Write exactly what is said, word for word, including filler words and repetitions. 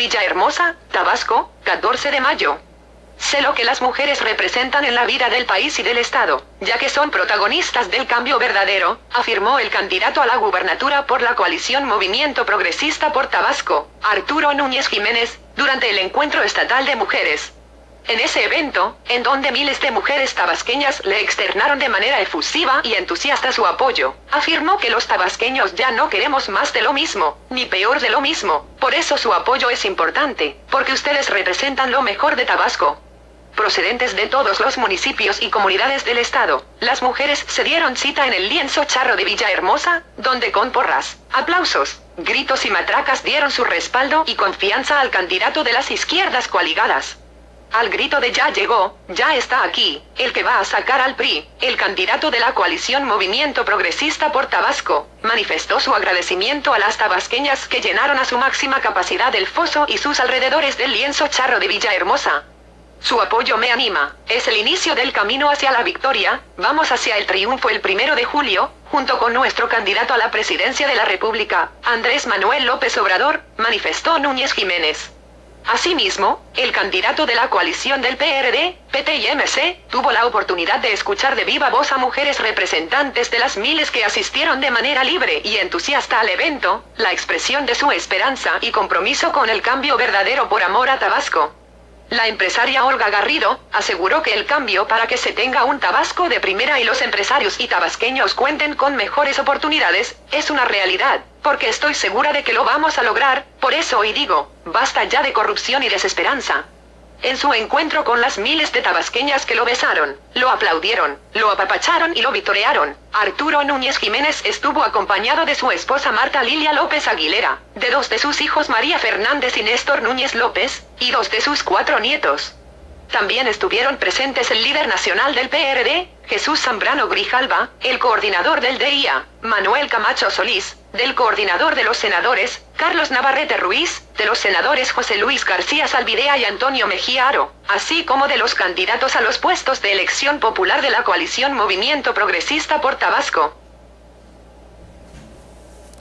Villahermosa, Tabasco, catorce de mayo. Sé lo que las mujeres representan en la vida del país y del Estado, ya que son protagonistas del cambio verdadero, afirmó el candidato a la gubernatura por la coalición Movimiento Progresista por Tabasco, Arturo Núñez Jiménez, durante el encuentro estatal de mujeres. En ese evento, en donde miles de mujeres tabasqueñas le externaron de manera efusiva y entusiasta su apoyo, afirmó que los tabasqueños ya no queremos más de lo mismo, ni peor de lo mismo, por eso su apoyo es importante, porque ustedes representan lo mejor de Tabasco. Procedentes de todos los municipios y comunidades del estado, las mujeres se dieron cita en el lienzo charro de Villahermosa, donde con porras, aplausos, gritos y matracas dieron su respaldo y confianza al candidato de las izquierdas coaligadas. Al grito de ya llegó, ya está aquí, el que va a sacar al P R I, el candidato de la coalición Movimiento Progresista por Tabasco, manifestó su agradecimiento a las tabasqueñas que llenaron a su máxima capacidad el foso y sus alrededores del lienzo charro de Villahermosa. Su apoyo me anima, es el inicio del camino hacia la victoria, vamos hacia el triunfo el primero de julio, junto con nuestro candidato a la presidencia de la República, Andrés Manuel López Obrador, manifestó Núñez Jiménez. Asimismo, el candidato de la coalición del P R D, P T y M C, tuvo la oportunidad de escuchar de viva voz a mujeres representantes de las miles que asistieron de manera libre y entusiasta al evento, la expresión de su esperanza y compromiso con el cambio verdadero por amor a Tabasco. La empresaria Olga Garrido, aseguró que el cambio para que se tenga un Tabasco de primera y los empresarios y tabasqueños cuenten con mejores oportunidades, es una realidad, porque estoy segura de que lo vamos a lograr, por eso hoy digo, basta ya de corrupción y desesperanza. En su encuentro con las miles de tabasqueñas que lo besaron, lo aplaudieron, lo apapacharon y lo vitorearon, Arturo Núñez Jiménez estuvo acompañado de su esposa Marta Lilia López Aguilera, de dos de sus hijos María Fernández y Néstor Núñez López, y dos de sus cuatro nietos. También estuvieron presentes el líder nacional del P R D, Jesús Zambrano Grijalva, el coordinador del D I A, Manuel Camacho Solís, del coordinador de los senadores, Carlos Navarrete Ruiz, de los senadores José Luis García Salvidea y Antonio Mejía Aro, así como de los candidatos a los puestos de elección popular de la coalición Movimiento Progresista por Tabasco.